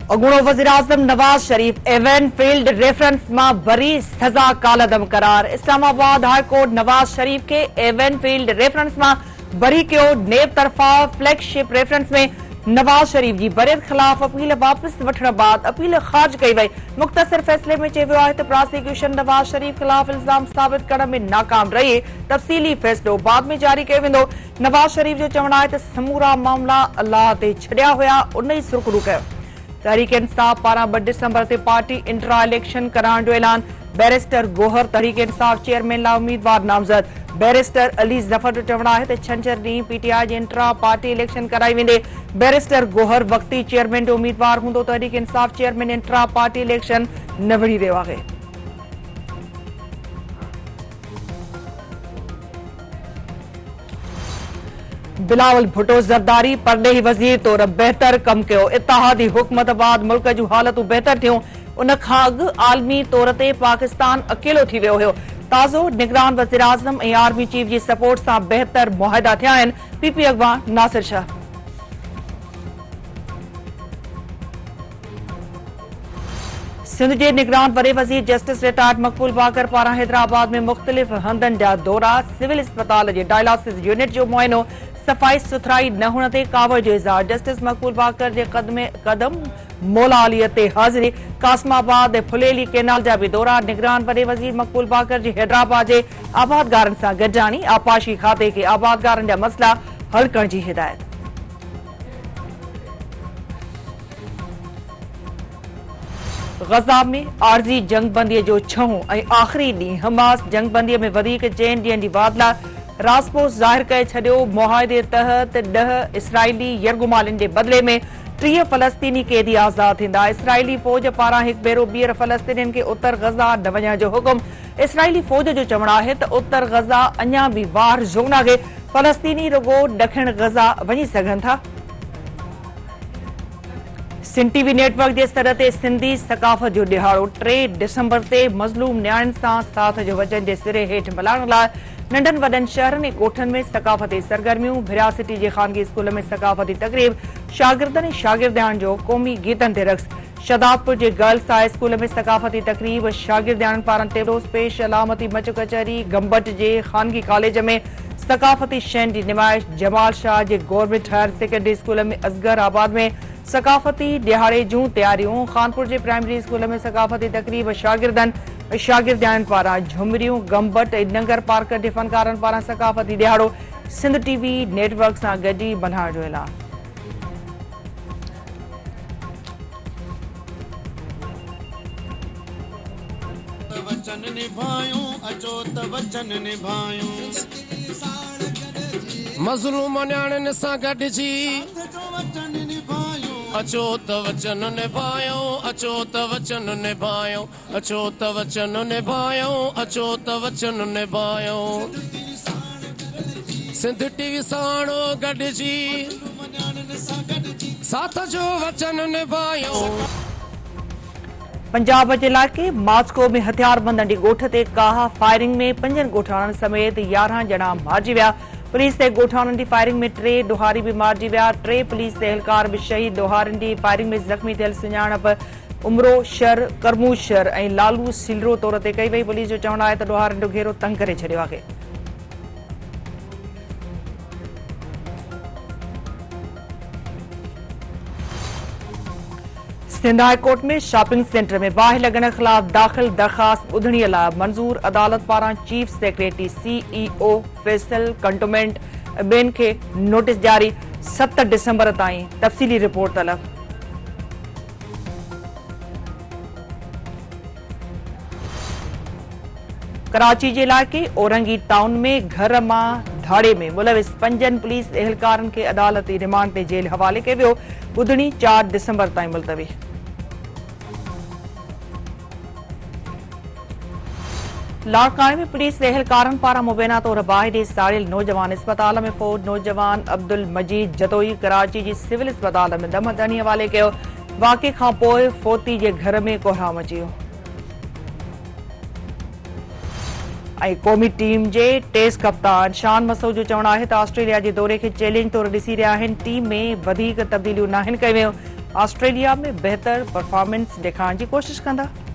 अॻूणो वज़ीर-आज़म नवाज़ शरीफ़ Avon field reference मां बरी सज़ा कालदम करार। इस्लामाबाद हाई कोर्ट नवाज़ शरीफ़ के एवन फील्ड रेफरेंस मां बरी कयो। नेब तरफ़ा फ्लैगशिप रेफरेंस में नवाज़ शरीफ़ जी बरियत ख़िलाफ़ अपील वापस वठण बाद अपील ख़ारिज कई वई। मुख़्तसर फ़ैसिले में चयो वियो आहे त प्रोसिक्यूशन नवाज़ शरीफ़ ख़िलाफ़ इल्ज़ाम साबित करण में नाकाम रही। तफ़सीली फ़ैसिलो बाद में जारी कयो वेंदो। नवाज़ शरीफ़ जो चवणु आहे त समूरा मामला अल्लाह ते छॾिया हुया, उन ई सुरखरू कयो। तहरीक इंसाफ पारां 2 डिसंबर ते पार्टी इंट्रा इलेक्शन कराइण जो ऐलान। बैरिस्टर गोहर तहरीक इंसाफ चेयरमैन लाइ उम्मीदवार नामज़द। बैरिस्टर अली ज़फर जो चवणु आहे त छंछर ॾींहुं पीटीआई जे इंट्रा पार्टी इलेक्शन कराई वेंदे। बैरिस्टर गोहर वक़्ती चेयरमैन जो उम्मीदवार हूंदो। Tehreek Insaf chairman intra party election न विढ़ी रहियो आहे। बिलावल भुट्टो ज़रदारी परॾेही वज़ीर तौर बहितर कम कयो। इत्तेहादी हुकूमत बाद मुल्क जूं हालतूं बहितर थियूं। उन खां अॻु आलमी तौर ते पाकिस्तान अकेलो थी वियो हुयो। ताज़ो निगरान वज़ीर-आज़म ऐं आर्मी चीफ जी सपोर्ट सां बहितर मुआहिदा थिया आहिनि। पीपी अॻवान नासिर शाह। सिंध जे निगरान वॾे वज़ीर जस्टिस रिटायर्ड मक़बूल बाकर पारां हैदराबाद में मुख़्तलिफ़ हंधनि जा दौरा, सिविल अस्पताल जे डायलिसिस यूनिट जो मुआइनो, सफ़ाई सुथराई न हुअण ते कावड़ जो इज़हार। जस्टिस मक़बूल बाकर जे कदम मौला अलीअ ते हाज़िरी। कासमाबाद ऐं फुलेली कैनाल जा बि दौरा। निगरान वॾे वज़ीर मक़बूल बाकर जी हैदराबाद जे आबादगारनि सां गॾिजाणी। आपाशी खाते खे आबादगारनि जा मसइला हल करण जी हिदायत। गज़ा में आरज़ी जंगबंदीअ जो छहों ऐं आख़िरी ॾींहुं। हमास जंगबंदीअ में वधीक 4 ॾींहनि जी वादला। रासपोस ज़ाहिर करे छॾियो। मुआहिदे तहत 10 इसराइली यरगुमालिन जे बदिले में 30 फ़लस्तीनी कैदी आज़ाद थींदा। इसराइली फ़ौज पारां हिकु भेरो ॿीहर फ़लस्तीनियुनि खे उतर गज़ा न वञण जो हुकुम। इसराइली फ़ौज जो चवणु आहे त उतर गज़ा अञा बि वार ज़ोन आहे। फ़लस्तीनी रुॻो ॾखिण गज़ा वञी सघनि था। सिंध टीवी नेटवर्क जे सर ते सिंधी सकाफ़त जो ॾिहाड़ो। 3 डिसंबर ते मज़लूम न्याणियुनि सां साथ जो वचन जे सिरे हेठि मल्हाइण लाइ नंढनि वॾनि शहरनि ऐं ॻोठनि में सकाफ़ती सरगर्मियूं। भिरा सिटी जे ख़ानगी स्कूल में सकाफ़ती तक़रीब। शागिर्दनि ऐं शागिर्दियाणनि जो क़ौमी गीतनि ते रक़्स। शदादपुर जे गर्ल्स हाई स्कूल में सकाफ़ती तक़रीब। शागिर्दियाणनि पारां टेबलोस पेश। अलामती मच कचहरी गंबट जे ख़ानगी कॉलेज में सकाफ़ती शयुनि जी निमाइश। जमाल शाह जे गवर्नमेंट हायर सेकेंडरी स्कूल में असगर आबाद में सकाफ़ती ॾिहाड़े जूं तयारियूं। खानपुर जे प्राइमरी स्कूल में सकाफ़ती तक़रीब। शागिर्दनि ऐं शागिर्दियाणनि पारां झुमरियूं। गंबट ऐं नंगर पार्क जे फ़नकारनि पारां सकाफ़ती ॾिहाड़ो। सिंध टीवी नेटवर्क सां गॾिजी मल्हाइण जो ऐलान। मज़लूम न्याणियुनि सां गॾिजी अचो त वचन निभायो, अचो त वचन निभायो, अचो त वचन निभायो, अचो त वचन निभायो। सिंध टीवी साण गॾिजी साथ जो वचन निभायो। पंजाब जे इलाइक़े मास्को में हथियारबंदनि जी ॻोठ ते काह फायरिंग में 5 ॻोठाणनि समेत 11 ॼणा मारिजी विया। पुलिस ते ॻोठाणनि जी फायरिंग में 3 ॾोहारी बि मारिजी विया। 3 पुलिस एहलकार बि शहीद। ॾोहारियुनि जी फायरिंग में ज़ख़्मी थियल सुञाणप उमरो शर, करमूज शर ऐं लालू सिलरो तौर ते कई वई। पुलिस जो चवणु आहे त ॾोहारियुनि जो घेरो तंग करे छॾियो आहे। सिंध हाई कोर्ट में शॉपिंग सेंटर में बाहि लॻण ख़िलाफ़ दाख़िल दरख़्वास्त ॿुधणीअ लाइ मंज़ूर। अदालत पारां chief secretary CEO Faisal cantonment ॿियनि खे नोटिस जारी। 7 डिसंबर ताईं तफ़सीली रिपोर्ट तलब। कराची जे इलाइक़े औरंगी टाउन में घर मां धाड़े में मुलविस 5 पुलिस एहलकारनि खे अदालती रिमांड ते जेल हवाले कयो वियो। ॿुधणी 4 डिसंबर ताईं मुलतवी। लाड़काणे में पुलिस एहलकारनि पारां मुबैना तौर बाहि ॾे साड़ियल नौजवान अस्पताल में फ़ौज। नौजवान अब्दुल मजीद जतोई कराची जी सिविल अस्पताल में दम दहनी हवाले कयो। वाक़े खां पोइ फोती जे घर में कोहराम अची वियो। ऐं क़ौमी टीम जे टेस्ट कप्तान शान मसूद जो चवणु आहे त ऑस्ट्रेलिया जे दौरे खे चैलेंज तौर ॾिसी रहिया आहिनि। टीम में वधीक तब्दीलियूं नाहिनि कयूं। ऑस्ट्रेलिया में बेहतर परफॉर्मेंस ॾेखारण जी कोशिश कंदा।